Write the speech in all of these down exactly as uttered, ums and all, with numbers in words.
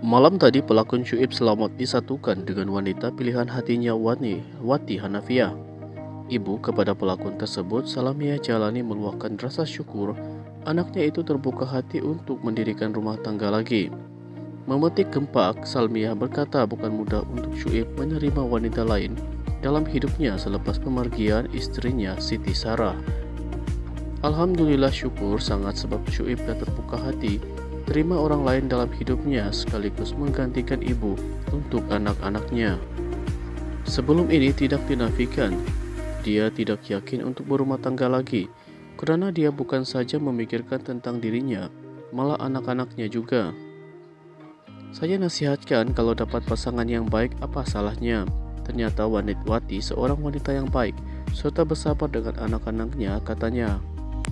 Malam tadi pelakon Syuib selamat disatukan dengan wanita pilihan hatinya Wani, Wati Hanafiah. Ibu kepada pelakon tersebut, Salamia Jalani, meluahkan rasa syukur anaknya itu terbuka hati untuk mendirikan rumah tangga lagi. Memetik gempak, Salmiah berkata bukan mudah untuk Syuib menerima wanita lain dalam hidupnya selepas pemergian istrinya Siti Sarah. Alhamdulillah, syukur sangat sebab Syuib dan terbuka hati terima orang lain dalam hidupnya sekaligus menggantikan ibu untuk anak-anaknya. Sebelum ini tidak dinafikan, dia tidak yakin untuk berumah tangga lagi karena dia bukan saja memikirkan tentang dirinya, malah anak-anaknya juga. Saya nasihatkan kalau dapat pasangan yang baik apa salahnya. Ternyata wanita Wati seorang wanita yang baik serta bersabar dengan anak-anaknya, katanya.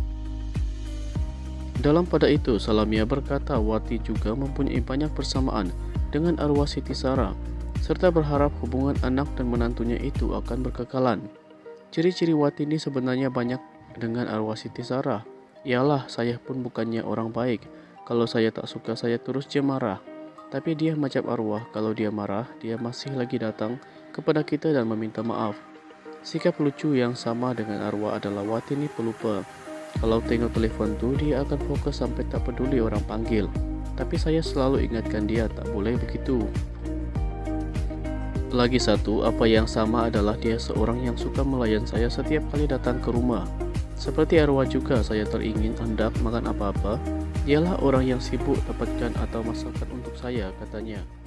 Dalam pada itu, Salamia berkata Wati juga mempunyai banyak persamaan dengan arwah Siti Sarah, serta berharap hubungan anak dan menantunya itu akan berkekalan. Ciri-ciri Wati ini sebenarnya banyak dengan arwah Siti Sarah. Ialah, saya pun bukannya orang baik. Kalau saya tak suka, saya terus je marah. Tapi dia macam arwah, kalau dia marah, dia masih lagi datang kepada kita dan meminta maaf. Sikap lucu yang sama dengan arwah adalah Wati ini pelupa. Kalau tengok telepon tuh, dia akan fokus sampai tak peduli orang panggil. Tapi saya selalu ingatkan dia tak boleh begitu. Lagi satu, apa yang sama adalah dia seorang yang suka melayan saya setiap kali datang ke rumah. Seperti arwah juga, saya teringin hendak makan apa-apa, dialah orang yang sibuk dapatkan atau masakan untuk saya, katanya.